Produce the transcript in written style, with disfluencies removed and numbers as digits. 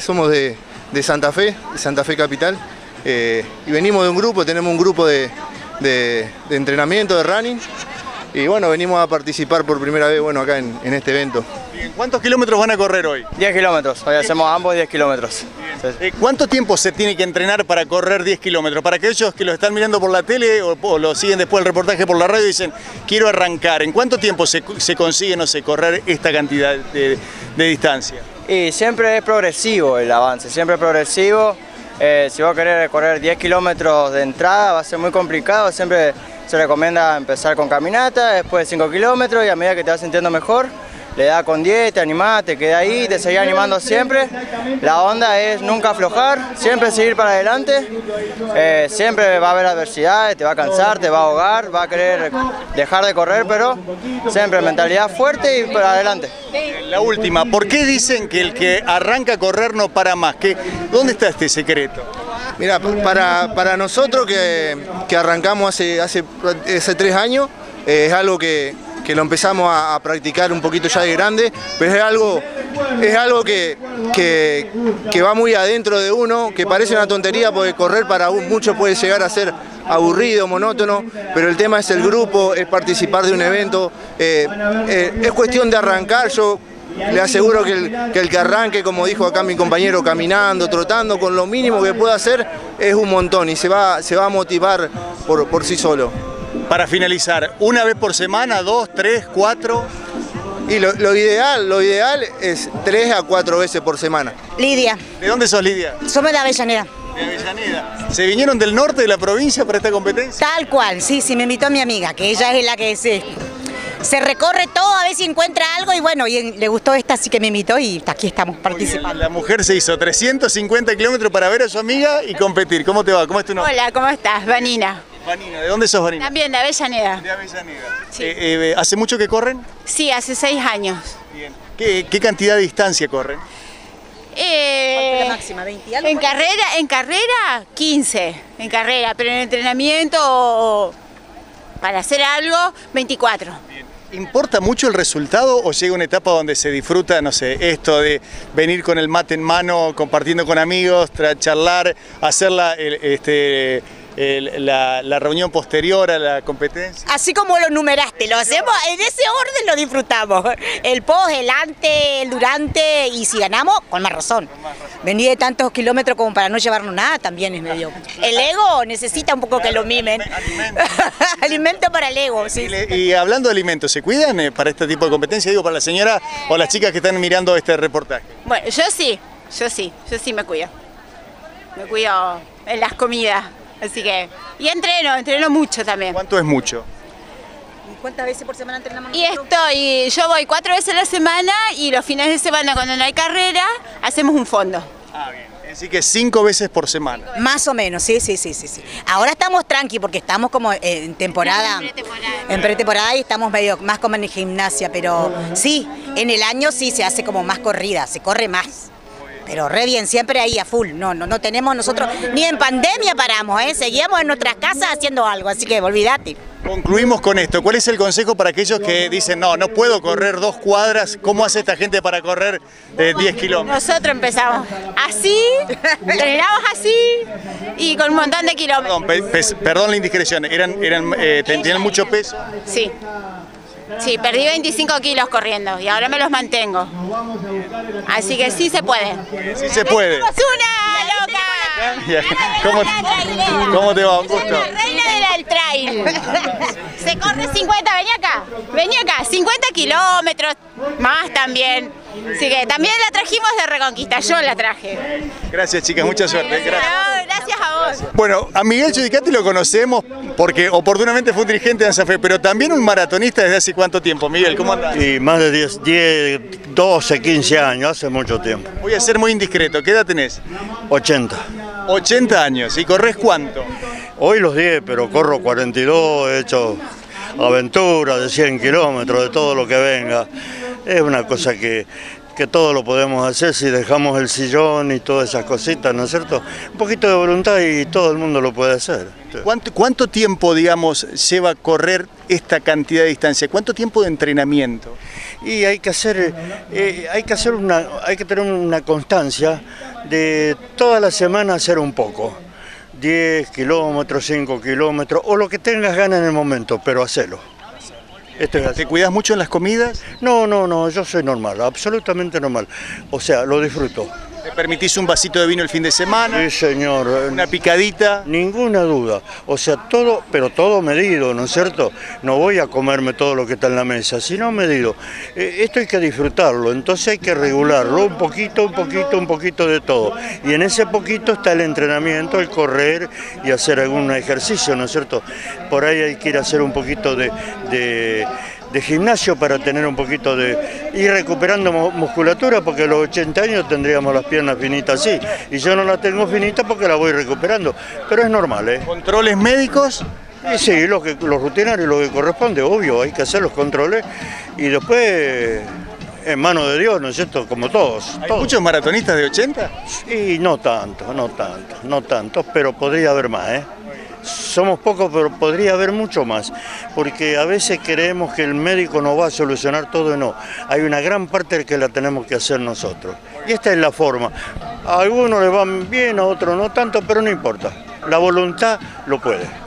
somos de Santa Fe Capital, y venimos de un grupo, tenemos un grupo de entrenamiento, de running, y bueno, venimos a participar por primera vez, bueno, acá en este evento. Bien, ¿cuántos kilómetros van a correr hoy? 10 kilómetros, hoy hacemos ambos 10 kilómetros. ¿Cuánto tiempo se tiene que entrenar para correr 10 kilómetros? Para aquellos que lo están mirando por la tele o lo siguen después del reportaje por la radio y dicen, quiero arrancar, ¿en cuánto tiempo se consigue, no sé, correr esta cantidad de distancia? Y siempre es progresivo el avance, siempre es progresivo. Si vos querés correr 10 kilómetros de entrada va a ser muy complicado, siempre se recomienda empezar con caminata, después 5 kilómetros y a medida que te vas sintiendo mejor, le das con 10, te animás, te quedás ahí, te seguís animando siempre. La onda es nunca aflojar, siempre seguir para adelante, siempre va a haber adversidades, te va a cansar, te va a ahogar, va a querer dejar de correr, pero siempre mentalidad fuerte y para adelante. La última, ¿por qué dicen que el que arranca a correr no para más? ¿Dónde está este secreto? Mira, para nosotros que arrancamos hace 3 años, es algo que lo empezamos a practicar un poquito ya de grande, pero es algo que va muy adentro de uno, que parece una tontería porque correr para muchos puede llegar a ser aburrido, monótono, pero el tema es el grupo, es participar de un evento, es cuestión de arrancar. Yo le aseguro que el que arranque, como dijo acá mi compañero, caminando, trotando, con lo mínimo que pueda hacer, es un montón y se va a motivar por sí solo. Para finalizar, ¿una vez por semana, 2, 3, 4? Y lo ideal es 3 a 4 veces por semana. Lidia. ¿De dónde sos, Lidia? Somos de Avellaneda. De Avellaneda. ¿Se vinieron del norte de la provincia para esta competencia? Tal cual, sí, me invitó mi amiga, que ella es la que se recorre todo a ver si encuentra algo y bueno, y le gustó esta, así que me invitó y aquí estamos participando. La mujer se hizo 350 kilómetros para ver a su amiga y competir. ¿Cómo te va? ¿Cómo es tu nombre? Hola, ¿cómo estás? Vanina. Vanina, ¿de dónde sos, Vanina? También de Avellaneda. De Avellaneda. Sí. ¿Hace mucho que corren? Sí, hace 6 años. Bien. ¿Qué cantidad de distancia corren? ¿Cuál fue la máxima? ¿20 algo? En carrera 15, en carrera, pero en entrenamiento para hacer algo 24. Bien. ¿Importa mucho el resultado o llega una etapa donde se disfruta, no sé, esto de venir con el mate en mano, compartiendo con amigos, charlar, hacer la reunión posterior a la competencia? Así como lo numeraste, lo hacemos en ese orden, lo disfrutamos. El post, el antes, el durante y si ganamos, con más razón. Venir de tantos kilómetros como para no llevarnos nada también es medio... El ego necesita un poco que lo mimen. Alimento para el ego, sí. Y hablando de alimentos, ¿se cuidan para este tipo de competencia? Digo, para la señora o las chicas que están mirando este reportaje. Bueno, yo sí me cuido. Me cuido en las comidas. Así que, y entreno mucho también. ¿Cuánto es mucho? ¿Cuántas veces por semana entrenamos? Yo voy 4 veces a la semana y los fines de semana cuando no hay carrera, hacemos un fondo. Ah, bien. Así que 5 veces por semana. Más o menos, sí. Ahora estamos tranqui porque estamos como en temporada, en pretemporada y estamos medio más como en gimnasia, pero sí, en el año sí se hace como más corrida, se corre más. Pero re bien, siempre ahí a full, no tenemos nosotros, ni en pandemia paramos, seguíamos en nuestras casas haciendo algo, así que olvídate. Concluimos con esto, ¿cuál es el consejo para aquellos que dicen, no puedo correr 2 cuadras? ¿Cómo hace esta gente para correr 10 kilómetros? Nosotros empezamos así, entrenamos así y con un montón de kilómetros. Perdón la indiscreción, ¿tenían mucho peso? Sí, perdí 25 kilos corriendo y ahora me los mantengo. Así que sí se puede. Sí se puede. ¡Somos una, loca! ¿Cómo te va? Un gusto. La reina del trail. Se corre 50, vení acá, 50 kilómetros, más también. Así que también la trajimos de Reconquista, yo la traje. Gracias, chicas, mucha suerte. Gracias a vos. Bueno, a Miguel Giudicati lo conocemos porque oportunamente fue un dirigente de Santa Fe, pero también un maratonista desde hace cuánto tiempo. Miguel, ¿cómo andás? Y más de 10, 12, 15 años, hace mucho tiempo. Voy a ser muy indiscreto, ¿qué edad tenés? 80. 80 años, ¿y corres cuánto? Hoy los 10, pero corro 42, he hecho aventuras de 100 kilómetros, de todo lo que venga. Es una cosa que que todo lo podemos hacer si dejamos el sillón y todas esas cositas, ¿no es cierto? Un poquito de voluntad y todo el mundo lo puede hacer. ¿Cuánto tiempo, digamos, lleva correr esta cantidad de distancia? ¿Cuánto tiempo de entrenamiento? Y hay que tener una constancia de toda la semana hacer un poco. 10 kilómetros, 5 kilómetros, o lo que tengas ganas en el momento, pero hacelo. ¿Te cuidas mucho en las comidas? No, yo soy normal, absolutamente normal. O sea, lo disfruto. ¿Te permitís un vasito de vino el fin de semana? Sí, señor. ¿Una picadita? Ninguna duda. O sea, todo, pero todo medido, ¿no es cierto? No voy a comerme todo lo que está en la mesa, sino medido. Esto hay que disfrutarlo, entonces hay que regularlo, un poquito de todo. Y en ese poquito está el entrenamiento, el correr y hacer algún ejercicio, ¿no es cierto? Por ahí hay que ir a hacer un poquito de gimnasio para tener un poquito de... ir recuperando musculatura, porque a los 80 años tendríamos las piernas finitas así, y yo no las tengo finitas porque las voy recuperando, pero es normal, ¿eh? ¿Controles médicos? Y sí, los rutinarios, lo que corresponde, obvio, hay que hacer los controles, y después... en manos de Dios, ¿no es cierto? Como todos. ¿Hay muchos maratonistas de 80? Y no tantos, pero podría haber más, ¿eh? Somos pocos, pero podría haber mucho más, porque a veces creemos que el médico nos va a solucionar todo y no. Hay una gran parte que la tenemos que hacer nosotros. Y esta es la forma. A algunos les van bien, a otros no tanto, pero no importa. La voluntad lo puede.